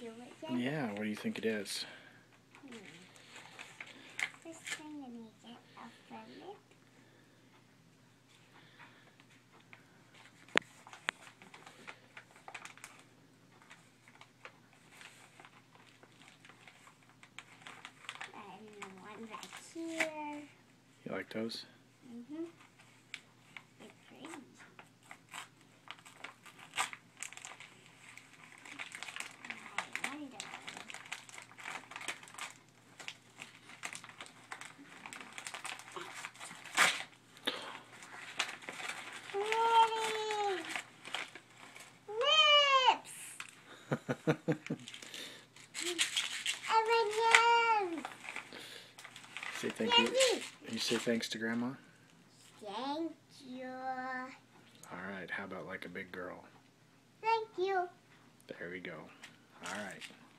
do it yet? Yeah, what do you think it is? First I'm going to get a fillet. And one right here. You like those? Mm-hmm. They're pretty. I wonder. Say thank you. You say thanks to Grandma? Thank you. Alright, how about like a big girl? Thank you. There we go. Alright.